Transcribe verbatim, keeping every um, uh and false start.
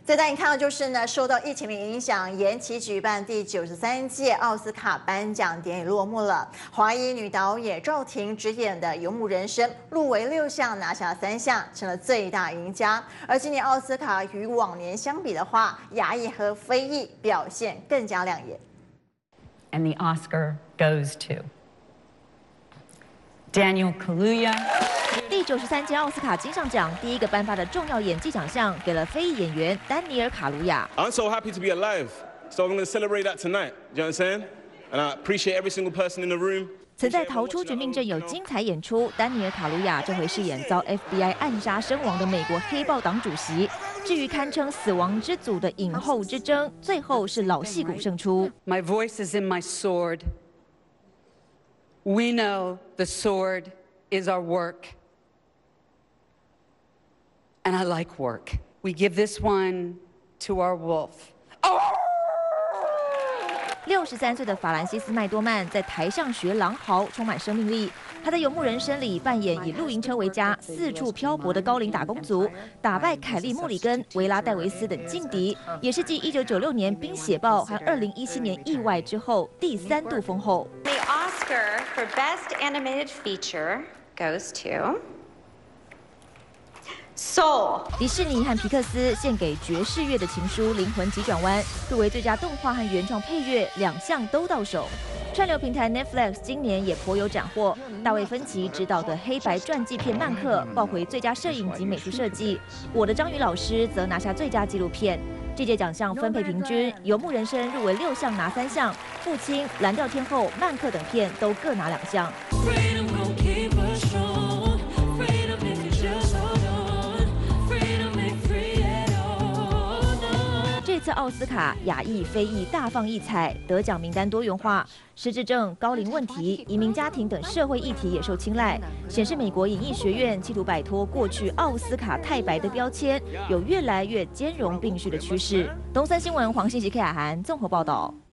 再带你看到就是呢，受到疫情的影响，延期举办第九十三届奥斯卡颁奖典礼落幕了。华裔女导演赵婷执演的《游牧人生》入围六项，拿下三项，成了最大赢家。而今年奥斯卡与往年相比的话，亚裔和非裔表现更加亮眼。 And the Oscar goes to Daniel Kaluuya. 第九十三届奥斯卡金像奖第一个颁发的重要演技奖项，给了非裔演员丹尼尔·卡鲁亚。 I'm so happy to be alive, so I'm going to celebrate that tonight. You know what I'm saying? And I appreciate every single person in the room. 曾在《逃出绝命镇》有精彩演出，丹尼尔·卡鲁亚这回饰演遭 F B I 暗杀身亡的美国黑豹党主席。至于堪称死亡之组的影后之争，最后是老戏骨胜出。 My voice is in my sword. We know the sword is our work. And I like work. We give this one to our wolf. 六十三岁的法兰西斯·麦多曼在台上学狼嚎，充满生命力。他在《游牧人生》里扮演以露营车为家、四处漂泊的高龄打工族，打败凯利·莫里根、维拉·戴维斯等劲敌，也是继一九九六年《冰血豹》和二零一七年《意外》之后第三度封后。 The Oscar for Best Animated Feature goes to Soul。 迪士尼和皮克斯献给爵士乐的情书《灵魂急转弯》入围最佳动画和原创配乐两项都到手。串流平台 Netflix 今年也颇有斩获，大卫芬奇执导的黑白传记片《曼克》抱回最佳摄影及美术设计，我的章鱼老师则拿下最佳纪录片。这届奖项分配平均，《游牧人生》入围六项拿三项，《父亲》、《蓝调天后》、《曼克》等片都各拿两项。这次奥斯卡亚裔、非裔大放异彩，得奖名单多元化，失智症、高龄问题、移民家庭等社会议题也受青睐，显示美国演艺学院企图摆脱过去奥斯卡太白的标签，有越来越兼容并蓄的趋势。东森新闻黄信息、K 雅涵综合报道。